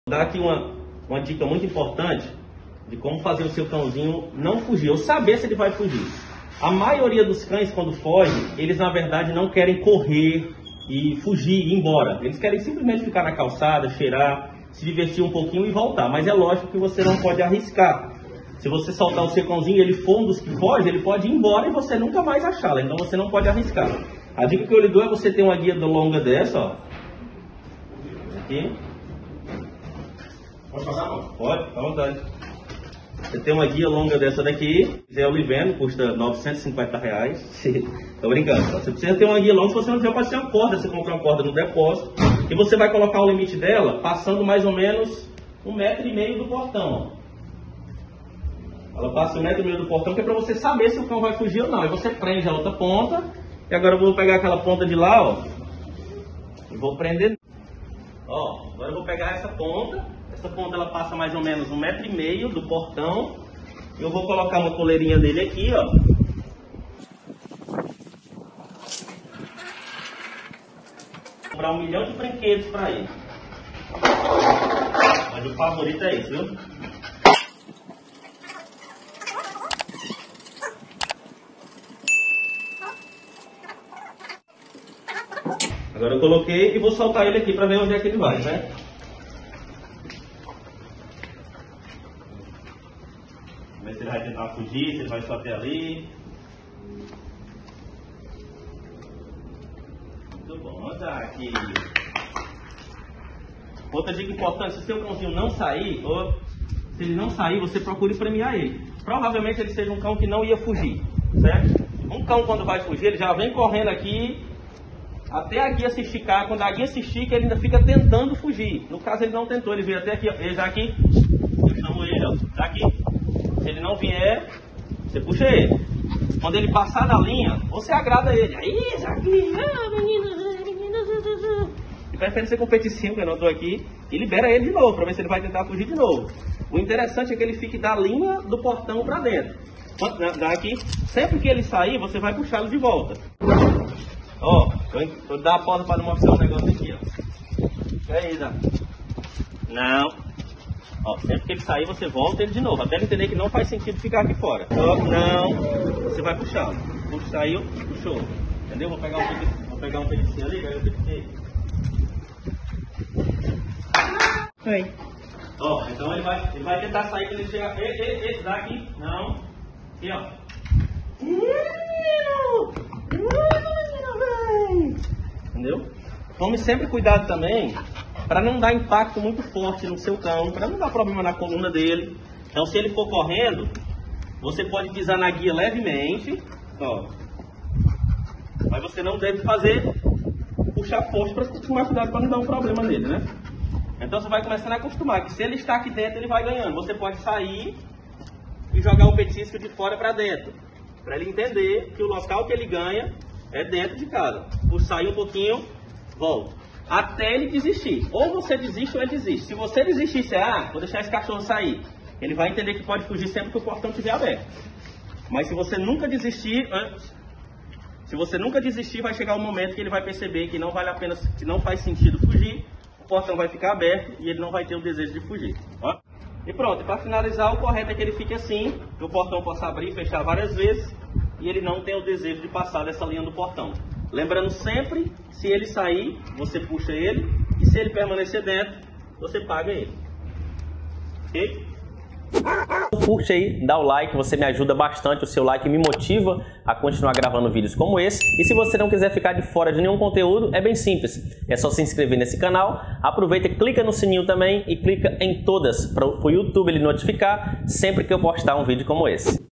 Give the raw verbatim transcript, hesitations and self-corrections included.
Vou dar aqui uma, uma dica muito importante de como fazer o seu cãozinho não fugir, ou saber se ele vai fugir. A maioria dos cães, quando fogem, eles na verdade não querem correr e fugir, ir embora. Eles querem simplesmente ficar na calçada, cheirar, se divertir um pouquinho e voltar. Mas é lógico que você não pode arriscar. Se você soltar o seu cãozinho e ele for um dos que foge, ele pode ir embora e você nunca mais achá-lo. Então você não pode arriscar. A dica que eu lhe dou é você ter uma guia longa dessa, ó. Aqui. Pode passar, não? Pode, fica à vontade. Você tem uma guia longa dessa daqui, se eu lhe vendo, custa novecentos e cinquenta reais. Tô brincando. Você precisa ter uma guia longa, se você não tiver, pode ser uma corda. Você compra uma corda no depósito e você vai colocar o limite dela passando mais ou menos um metro e meio do portão. Ela passa um metro e meio do portão, que é para você saber se o cão vai fugir ou não. Aí você prende a outra ponta. E agora eu vou pegar aquela ponta de lá, ó, e vou prender. Ó, agora eu vou pegar essa ponta. Essa ponta ela passa mais ou menos um metro e meio do portão. E eu vou colocar uma coleirinha dele aqui, ó. Vou comprar um milhão de brinquedos para ele. Mas o favorito é esse, viu? Agora eu coloquei e vou soltar ele aqui para ver onde é que ele vai, né? Ver se ele vai tentar fugir, se ele vai só até ali. Muito bom, tá aqui. Outra dica importante, se o seu cãozinho não sair, ou se ele não sair, você procure premiar ele. Provavelmente ele seja um cão que não ia fugir, certo? Um cão quando vai fugir, ele já vem correndo aqui até a guia se esticar. Quando a guia se estica, ele ainda fica tentando fugir. No caso, ele não tentou, ele veio até aqui, ó. Ele já aqui, eu chamo ele, ó, tá aqui. Se ele não vier, você puxa ele. Quando ele passar da linha, você agrada ele. Aí, Zaki, ah, menino, menino. De preferência competitivo, que eu não tô aqui, e libera ele de novo, para ver se ele vai tentar fugir de novo. O interessante é que ele fique da linha do portão para dentro. Daqui, sempre que ele sair, você vai puxá-lo de volta. Ó, oh, vou dar a pausa para mostrar um negócio aqui, ó. É isso, ó. Não. Ó, sempre que ele sair, você volta ele de novo. Até ele entender que não faz sentido ficar aqui fora. Ó, não. Você vai puxar. Puxa, saiu, puxou. Entendeu? Vou pegar um, vou pegar um peitinho ali, vai ver o Oi. Ó, então ele vai, ele vai tentar sair quando ele chegar. Esse, esse, esse daqui. Não. Aqui, ó. Entendeu? Tome sempre cuidado também para não dar impacto muito forte no seu cão, para não dar problema na coluna dele. Então, se ele for correndo, você pode pisar na guia levemente, ó. Mas você não deve fazer puxar forte para tomar cuidado para não dar um problema nele, né? Então você vai começando a acostumar que se ele está aqui dentro, ele vai ganhando. Você pode sair e jogar o petisco de fora para dentro, para ele entender que o local que ele ganha é dentro de casa. Por sair um pouquinho, volta. Até ele desistir. Ou você desiste ou ele desiste. Se você desistir, você, ah, vou deixar esse cachorro sair. Ele vai entender que pode fugir sempre que o portão estiver aberto. Mas se você nunca desistir, se você nunca desistir, vai chegar um momento que ele vai perceber que não vale a pena, que não faz sentido fugir. O portão vai ficar aberto e ele não vai ter o desejo de fugir. Ó. E pronto. Para finalizar, o correto é que ele fique assim, que o portão possa abrir e fechar várias vezes. E ele não tem o desejo de passar dessa linha do portão. Lembrando sempre, se ele sair, você puxa ele. E se ele permanecer dentro, você paga ele. Ok? Curte aí, dá o like, você me ajuda bastante. O seu like me motiva a continuar gravando vídeos como esse. E se você não quiser ficar de fora de nenhum conteúdo, é bem simples. É só se inscrever nesse canal. Aproveita, clica no sininho também e clica em todas para o YouTube ele notificar sempre que eu postar um vídeo como esse.